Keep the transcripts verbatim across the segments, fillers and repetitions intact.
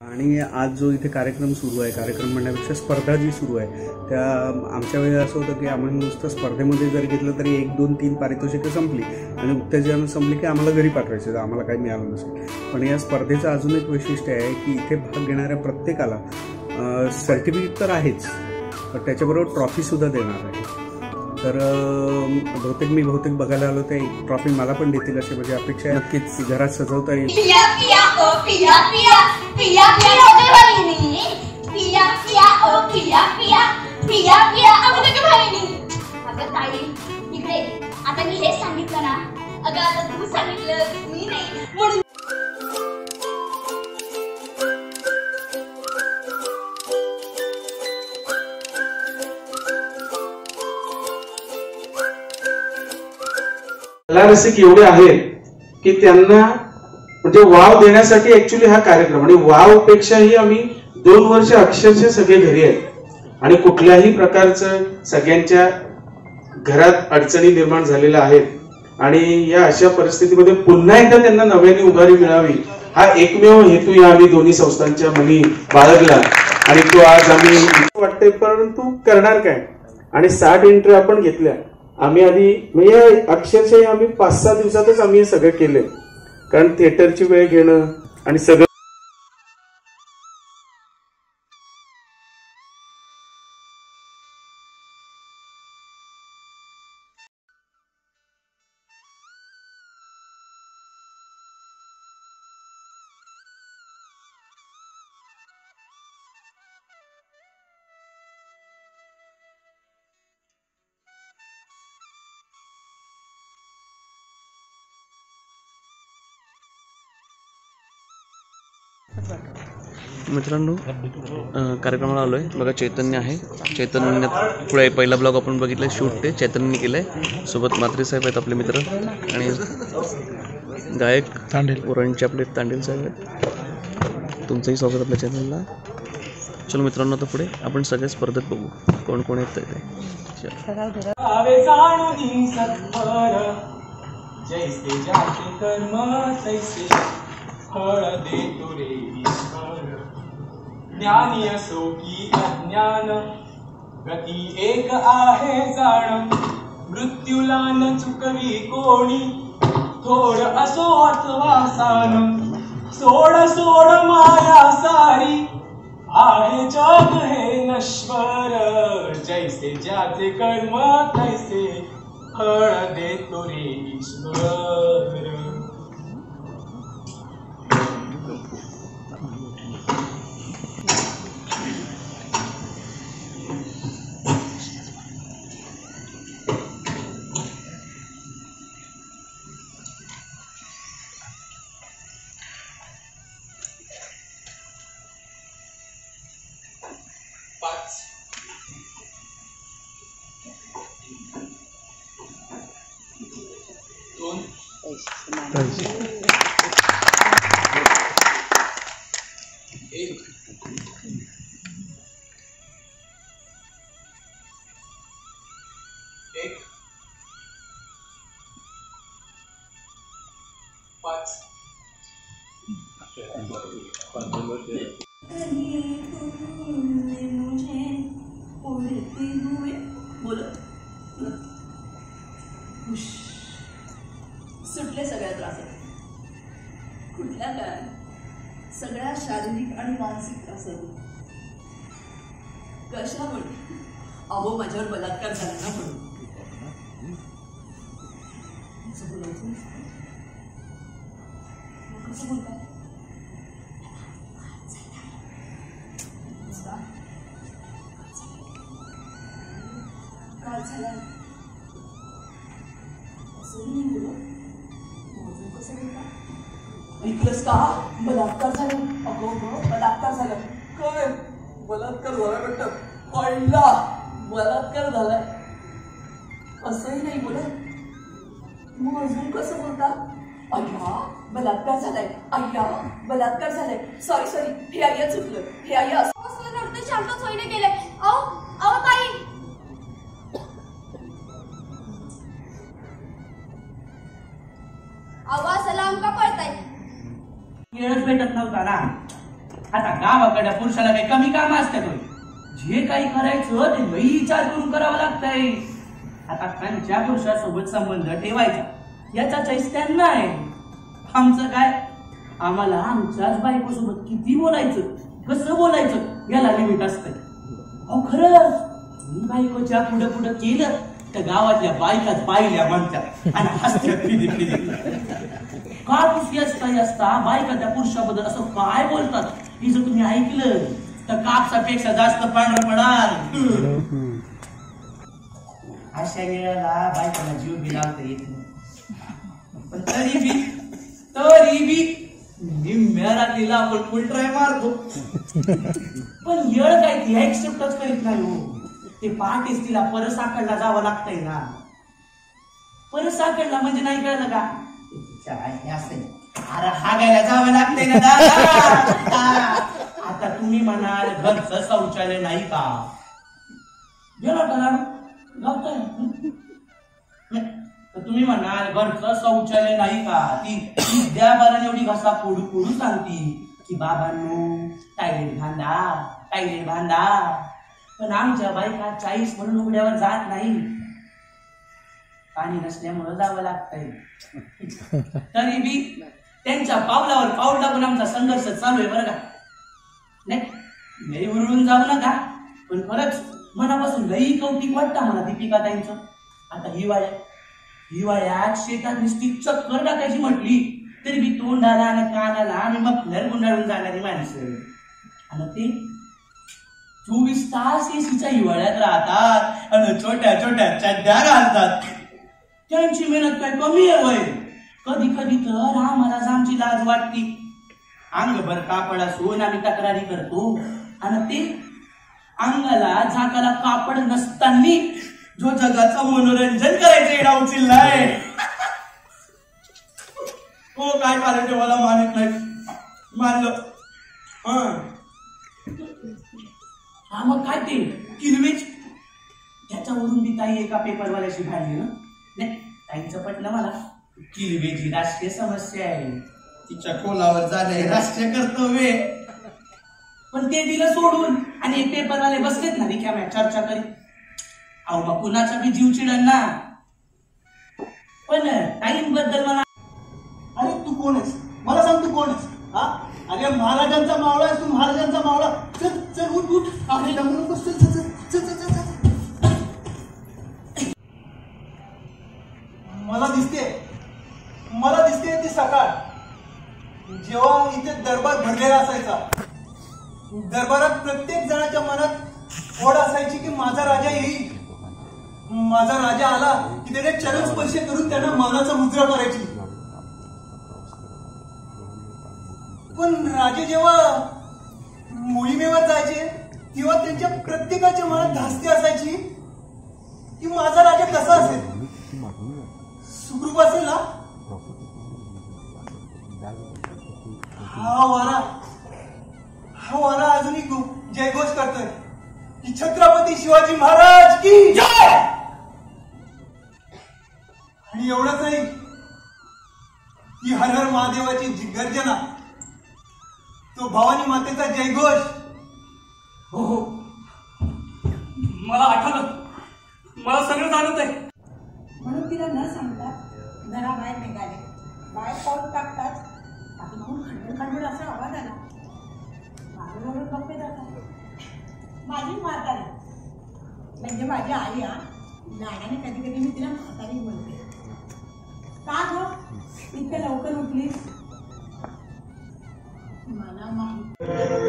आणि आज जो इथे कार्यक्रम सुरू आहे, कार्यक्रम म्हणण्यापेक्षा स्पर्धा जी सुरू आहे, त्या आमच्या वेळी असं होतं की आम्हाला नुसतं स्पर्धेमध्ये जर घेतलं तरी एक दोन तीन पारितोषिकं संपली आणि उत्तेजन संपली की आम्हाला घरी पाठवायचं, आम्हाला काही मिळालं नसेल. पण या स्पर्धेचं अजून एक वैशिष्ट्य आहे की इथे भाग घेणाऱ्या प्रत्येकाला सर्टिफिकेट तर आहेच, पण त्याच्याबरोबर ट्रॉफीसुद्धा देणार आहे. तर बहुतेक मी बहुतेक बघायला आलो तर एक ट्रॉफी मला पण देतील अशी माझी अपेक्षा आहे. नक्कीच ती घरात सजवता येईल. पिया पिया ओ पिया पिया पिया पिया ओ बहिणी पिया पिया ओ पिया पिया पिया पिया अगं बहिणी. अगं ताई इकडे आता मी हे सांगितलं ना, अगं आता तू सांगितलं मी नाही म्हणून कलारसिक एवढे आहेत की त्यांना म्हणजे वाव देण्यासाठी ऍक्च्युली हा कार्यक्रम, आणि वाव पेक्षाही आम्ही दोन वर्ष अक्षरशः सगळे घरी आहेत आणि कुठल्याही प्रकारचं सगळ्यांच्या घरात अडचणी निर्माण झालेल्या आहेत आणि या अशा परिस्थितीमध्ये पुन्हा एकदा त्यांना नव्याने उभारी मिळावी हा एकमेव हेतू या आम्ही दोन्ही संस्थांच्या मनी बाळगला आणि तो आज आम्ही वाटतंय. परंतु करणार काय, आणि साठ एंट्री आपण घेतल्या. आम्ही आधी म्हणजे अक्षरशः आम्ही पाच सहा दिवसातच आम्ही हे सगळं केले, कारण थिएटरची वेळ घेणं आणि सगळं मित्रांनो, कार्यक्रमाला आलो आहे. बघा चैतन्य आहे. चैतन्य पुढे पहिला ब्लॉग आपण बघितलं शूट ते चैतन्यने केलं आहे. सोबत मात्रे साहेब आहेत आपले मित्र आणि गायक तांडेल ओरणचे आपले तांडेल साहेब आहेत. तुमचंही स्वागत आपल्या चॅनलला. चलो मित्रांनो, आता पुढे आपण सगळ्या स्पर्धेत बघू कोण कोण येत आहे. फळ देतो रे ईश्वर. ज्ञानी असो की अज्ञान, गती एक आहे जाण. मृत्यूला न चुकवी कोणी, थोड असो अथवा सान. सोड सोड माया सारी, आहे जग हे नश्वर. जैसे ज्याचे कर्म तैसे, फळ देतो रे ईश्वर. पाच दोन एक एक पाच सुटले सगळ्या त्रासात. कुठल्या काय सगळ्या शारीरिक आणि मानसिक त्रासात. कशामुळे? अहो माझ्यावर बलात्कार झाला ना म्हणून. कसं बोलायचं, कसं बोलता काय झालं असं नाही बोलत. कसं बोलता ऐकलंस का? बलात्कार झाला. अगो ग बलात्कार झाला. काय बलात्कार झाला म्हणतात? पहिला बलात्कार झालाय असंही नाही बोलत. मग अजून कसं बोलता? अय्या बलात्कार झालाय, अय्या बलात्कार झालाय. सॉरी सॉरी हे आय्या चुकलं. हे आय्या असं रडते शांत सोयीने गेले. अहो अहो ताई, आवाज सलाम का पडताय? वेळच भेटत नव्हता ना. आता गावाकडे पुरुषाला काही कमी काम असतात होय. जे काही करायचं ते लई विचार करून करावं लागतंय. आता त्यांच्या पुरुषासोबत संबंध ठेवायचा याचा चॉईस त्यांना आहे. आमचं काय, आम्हाला आमच्याच बायकोसोबत किती बोलायचं कसं बोलायचं याला लिमिट असतंय. अहो खरंच मी बायकोच्या पुढं पुढं केलं तर गावातल्या बायकाच पाहिल्या म्हणतात आणि हसत्यात फिदी फिदी. का पुसली असता असता बायका त्या पुरुषाबद्दल असं काय बोलतात हे जर तुम्ही ऐकलं तर कापसापेक्षा जास्त पांढरं पडाल. अशा वेळेला बायकाला जीव बी लावता येत नाही. पण तरी बी तरी बी निम्म्या रात्रीला आपण फुल ट्राय मारतो. पण येळ काय ती ऍक्सेप्टच करीत नाही हो. ते पहाटेच तिला परत साखरला जावं लागतंय ना. परत साखरला म्हणजे नाही कळलं का, अरे हागायला जावं लागतंय ना दादा. आता तुम्ही म्हणाल घरचं शौचालय नाही का, गेला का लावताय. तुम्ही म्हणाल घरचं शौचालय नाही का, ती त्या बाराने एवढी घसा फोडू फोडू सांगती की बाबांनो टायलेट बांधा टायलेट बांधा. पण आमच्या बायका चाळीस म्हणून उघड्यावर जात नाही, पाणी नसल्यामुळं जावं लागतंय. तरी बी त्यांच्या पावलावर पाऊल टाकून आमचा संघर्ष चालू आहे बरं का. नाही लई उरळून जाऊ नका, पण खरंच मनापासून लई कौतिक वाटतं मला दीपिका ताईंचं. आता हिवाळ्या हिवाळ्यात शेतात नुसती चक्कर टाकायची म्हटली तरी बी तोंडाला आणि कानाला आम्ही मफलर गुंडाळून जाणारी माणसं. आणि ते चोवीस तास एसीच्या हिवाळ्यात राहतात आणि छोट्या छोट्या चड्ड्या घालतात. त्यांची मेहनत काय कमी आहे वय. कधी कधी तर आम्हालाच आमची लाज वाटती. अंगभर कापड असून आम्ही तक्रारी करतो आणि ते अंगाला झाकाला कापड नसताना जो जगाचं मनोरंजन करायचं एडा उचललाय. हो काय कारण मला मानत नाही. मानलं हा मग काय ते किरवेच त्याच्यावरून बी काही एका पेपरवाल्याशी भांडली ना. नाही ताईंचं पटलं मला. किरवेज ही राष्ट्रीय समस्या आहे, तिच्या खोलावर जाणे राष्ट्रीय कर्तव्य. पण ते दिलं सोडून आणि एक पेपरवाले बसलेत ना रिकाम्या चर्चा करीत. अहो मग कुणाचा बी जीव चिडन ना. पण टाइम बद्दल मला, अरे तू कोण आहेस मला सांग, तू कोण आहेस? हा अरे महाराजांचा मावळा आहेस तू, महाराजांचा मावळा. चल चल उठ उठ. अरे दमू नकोस. चल चल चल चल चल चल. मला दिसते मला दिसते ती सकाळ जेव्हा इथे दरबार भरलेला असायचा. दरबारात प्रत्येक जणाच्या मनात ओढ असायची की माझा राजा येईल. माझा राजा आला की त्याने चरण स्पर्श करून त्यांना मानाचा मुद्रा करायची. पण राजे जेव्हा मोहिमेवर जायचे तेव्हा त्यांच्या प्रत्येकाच्या मनात धास्ती असायची की माझा राजा कसा असेल, सुखरूप असेल ना. हा वारा हा वारा अजूनही जयघोष करतोय की छत्रपती शिवाजी महाराज की जय. आणि एवढंच नाही, ती हर हर महादेवाची गर्जना, तो भवानी मातेचा जयघोष. हो हो मला आठवलं, मला सगळं जाणत आहे. म्हणून तिला न सांगता घराबाहेर निघाले. बाहेर पाऊल टाकतात आपण खंडण खंडण असा आवाज आला. माझ्याबरोबर बघते जातात माझी म्हातारी म्हणजे माझी आई. हा लाडाने कधी कधी मी तिला म्हातारी बोलते. का गो इतक्या लवकर उठलीस? मला माहिती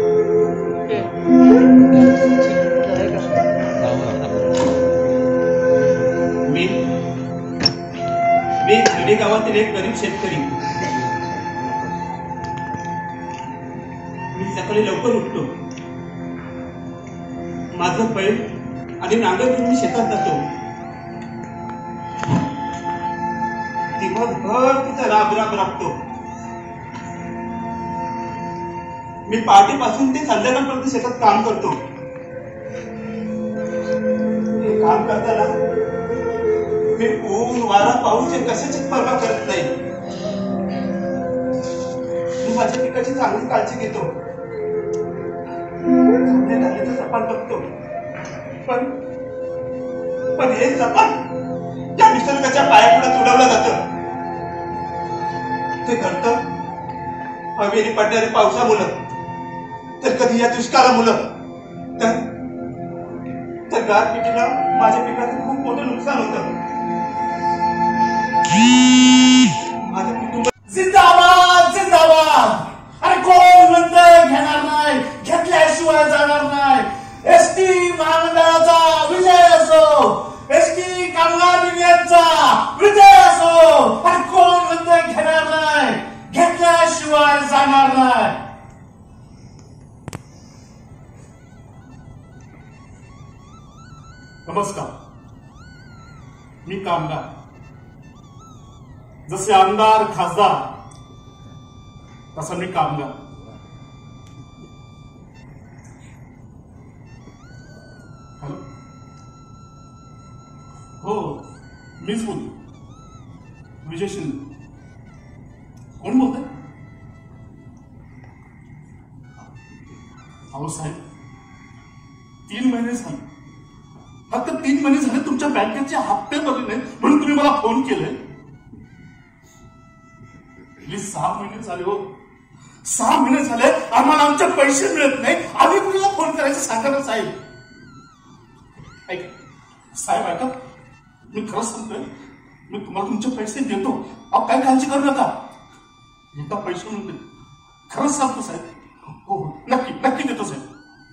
मी मी खेडे गावातील एक गरीब शेतकरी. मी सकाळी लवकर उठतो, माझं बैल आणि नांगर घेऊन मी शेतात जातो. दिवसभर तिचा राब राब राबतो. मी पहाटेपासून ते संध्याकाळपर्यंत शेतात काम करतो. काम करताना मी ऊन वारा पाऊस कशाचीच पर्वा करत नाही. मी माझ्या पिकाची चांगली काळजी घेतो. त्याचं जपान बघतो, पण पण हे जपान त्या निसर्गाच्या पायापुढे तुडवलं जातं. ते घडतं हवेली पडणारी पावसामुळं, तर कधी या दुष्काळामुळं, तर तर गारपिटीनं माझ्या पिकाचं खूप मोठं नुकसान होतं. माझं कुटुंब जिंदाबाद जिंदाबाद. अरे कोण म्हणतंय घेणार नाही, घेतल्याशिवाय जाणार नाही. एसटी महामंडळाचा विजय असो, एसटी कामगार युनियनचा विजय असो. अरे कोण म्हणतंय घेणार नाही, घेतल्याशिवाय जाणार नाही. नमस्कार, मी कामगार. जसे आमदार खासदार तसा मी कामगार. हॅलो, हो मीच बोलतो, विजय शिंदे. कोण बोलतंय? अहो साहेब, तीन महिने झाले, फक्त तीन महिने झाले तुमच्या बँकेचे हप्ते भरले नाही म्हणून तुम्ही मला फोन केले. सहा महिने झाले हो, सहा महिने झाले आम्हाला आमचे पैसे मिळत नाही. आम्ही कुणाला फोन करायचं सांगा ना साहेब. ऐक साहेब, ऐका, मी खरंच सांगतोय, मी तुम्हाला तुमचे पैसे देतो. अहो काय काळजी करू नका, एकदा पैसे मिळते. खरंच सांगतो साहेब. हो नक्की नक्की देतो साहेब.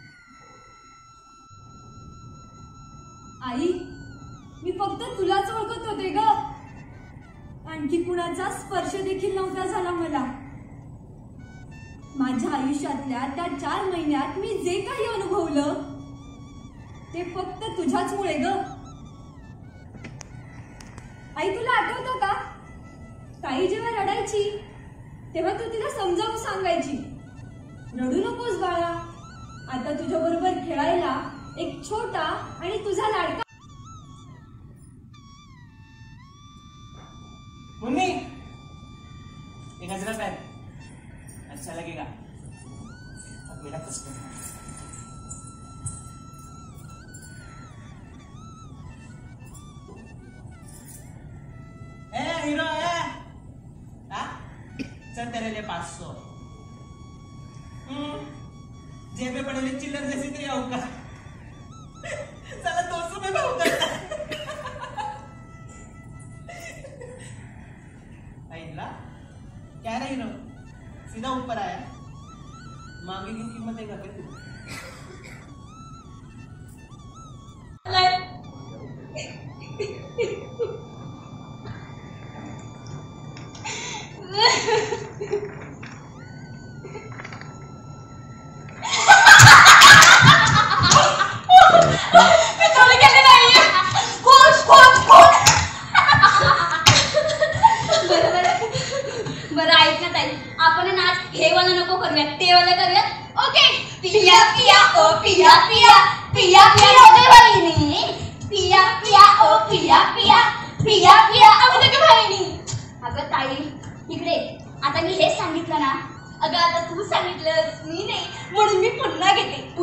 आई, मी फक्त तुलाच ओळखत होते ग, आणखी कुणाचा स्पर्श देखील नव्हता झाला मला. माझ्या आयुष्यातल्या त्या चार महिन्यात मी जे काही अनुभवलं ते फक्त तुझ्याचमुळे ग. आई, तुला आठवतं का, ताई जेव्हा रडायची तेव्हा तू तिला समजावून सांगायची, रडू नकोस बाळा, आता तुझ्या बरोबर खेळायला एक छोटा आणि तुझा लाडका. मुन्नी, एक हजरत है, अच्छा लगेगा. अब मेरा कस्टमर. ए हीरो है, हाँ? चल तेरे लिए पाँच सौ. जेब में पड़े चिल्लर जैसी तेरी आऊंगा. साला दो सौ में भाव करता. क्या रही नो, सीधा ऊपर आया, मांगे की कीमत देगा फिर तू. बरं ऐक ना ताई, आपण नाच हे वाला नको करूया, ते वाला करूया. ओके. पिया पिया ओ पिया पिया पिया पिया होते बहिणी, पिया पिया ओ पिया पिया पिया पिया होते बहिणी. अगं ताई इकडे, आता मी हेच सांगितलं ना. अगं आता तू सांगितलं, मी नाही, म्हणून मी पुन्हा घेते.